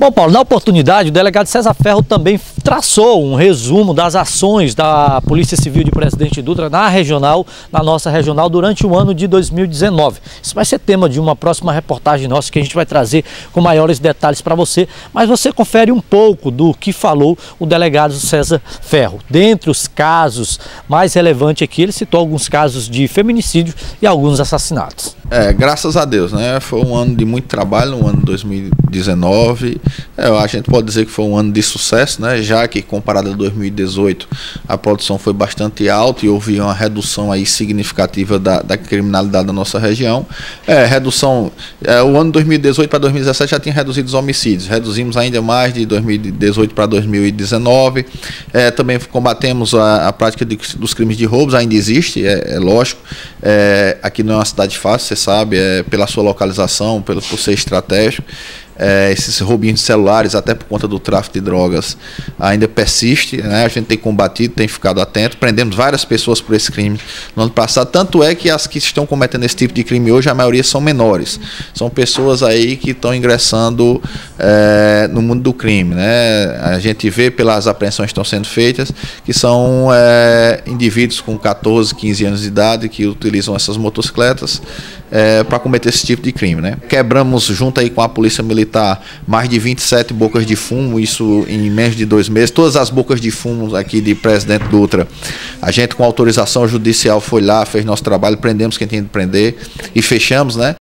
Bom, Paulo, na oportunidade, o delegado César Ferro também traçou um resumo das ações da Polícia Civil de Presidente Dutra na nossa regional, durante o ano de 2019. Isso vai ser tema de uma próxima reportagem nossa que a gente vai trazer com maiores detalhes para você, mas você confere um pouco do que falou o delegado César Ferro. Dentre os casos mais relevantes aqui, ele citou alguns casos de feminicídio e alguns assassinatos. Graças a Deus, né? Foi um ano de muito trabalho, um ano de 2019. A gente pode dizer que foi um ano de sucesso, né? Já que comparado a 2018, a produção foi bastante alta e houve uma redução aí significativa da criminalidade da nossa região. O ano de 2018 para 2017 já tinha reduzido os homicídios, reduzimos ainda mais de 2018 para 2019. Também combatemos a prática dos crimes de roubos, ainda existe, lógico. Aqui não é uma cidade fácil, você sabe, pela sua localização, por ser estratégico. Esses roubinhos de celulares, até por conta do tráfico de drogas, ainda persiste, né? A gente tem combatido, tem ficado atento, prendemos várias pessoas por esse crime no ano passado, tanto é que as que estão cometendo esse tipo de crime hoje, a maioria são menores, são pessoas aí que estão ingressando no mundo do crime, né? A gente vê pelas apreensões que estão sendo feitas que são indivíduos com 14, 15 anos de idade que utilizam essas motocicletas para cometer esse tipo de crime, né? Quebramos junto aí com a Polícia Militar mais de 27 bocas de fumo, isso em menos de 2 meses. Todas as bocas de fumo aqui de Presidente Dutra, a gente com autorização judicial foi lá, fez nosso trabalho, prendemos quem tinha de prender e fechamos, né?